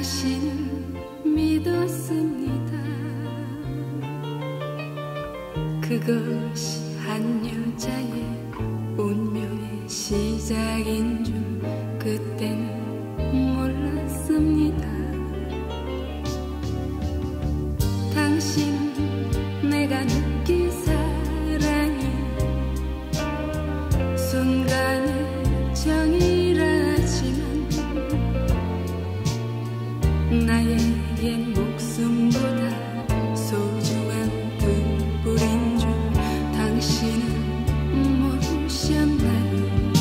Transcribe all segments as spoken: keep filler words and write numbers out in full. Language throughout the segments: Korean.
당신은 믿었습니다. 그것이 한 여자의 운명의 시작인 줄 그때는 몰랐습니다. 당신은 내가 느낀 사랑이 순간의 정이라지만 나에겐 목숨보다 소중한 그뿐인 줄 당신은 모르셨나요?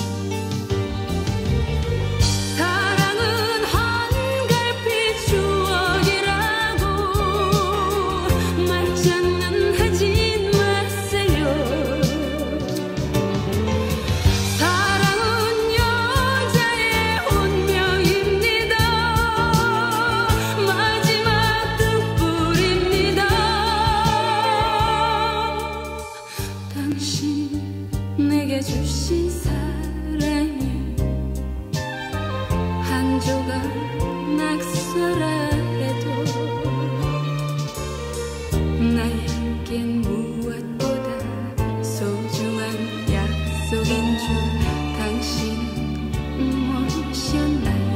사랑은 한갈피 추억이라고 말장난하지 마세요. 사랑은 여자의 운명입니다. 마지막 등불입니다. 당신 내게 주신 사랑이 한 조각 낙서라 해도 나에겐 무엇보다 소중한 약속인 줄 당신은 모르셨나요?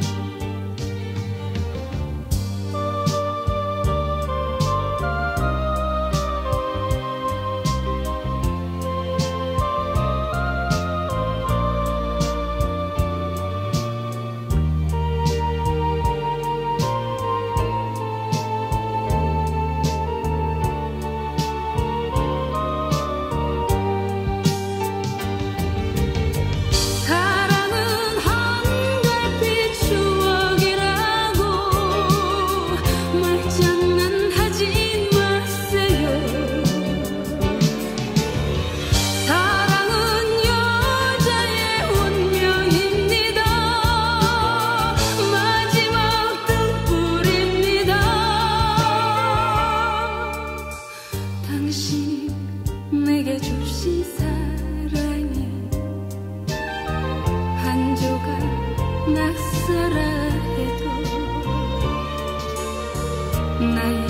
사랑은 한갈피 추억이라고 말장난하지 마세요. 사랑은 여자의 운명입니다. 마지막 등불입니다. 당신이 내게 주신 사랑이 한 조각 낙서라 해도 나의